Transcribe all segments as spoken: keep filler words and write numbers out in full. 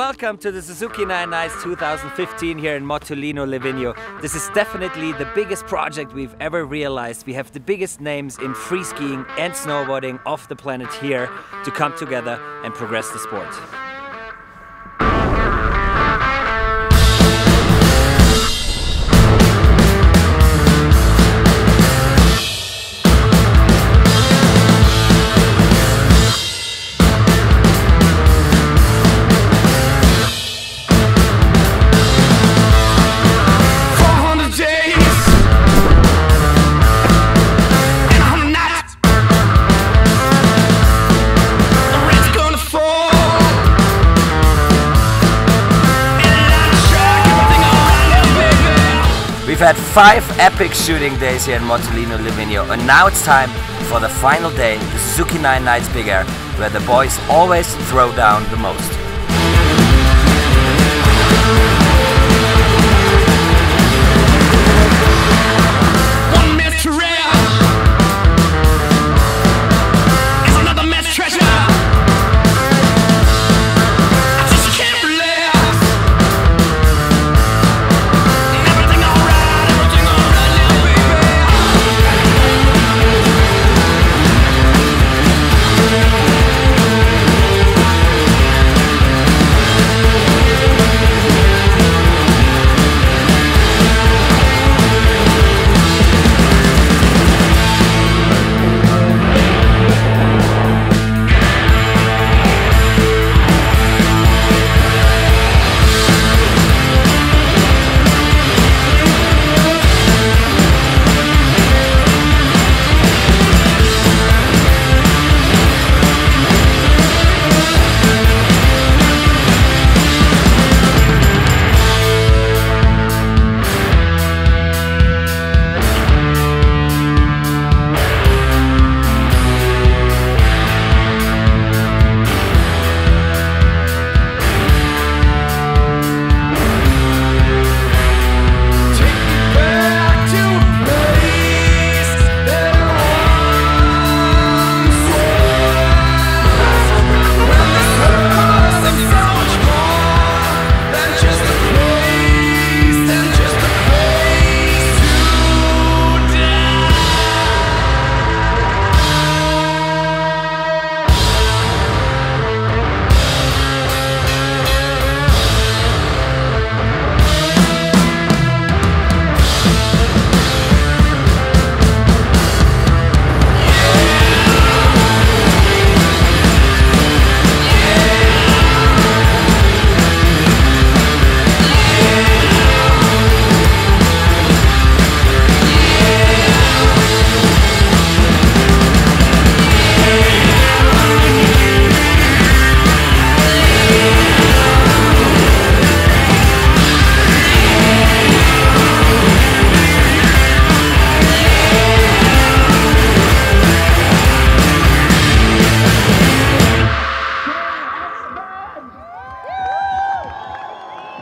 welcome to the Suzuki Nine Knights two thousand fifteen here in Mottolino, Livingo. This is definitely the biggest project we've ever realized. We have the biggest names in free skiing and snowboarding off the planet here to come together and progress the sport. We've had five epic shooting days here in Mottolino, Livingo, and now it's time for the final day, the Suzuki Nine Knights Big Air, where the boys always throw down the most. One man's career is another man's treasure. I just can't relax. Everything alright, everything alright, little baby.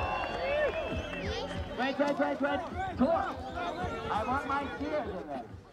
Wait, wait, wait, wait. Tor, I want my gear in there.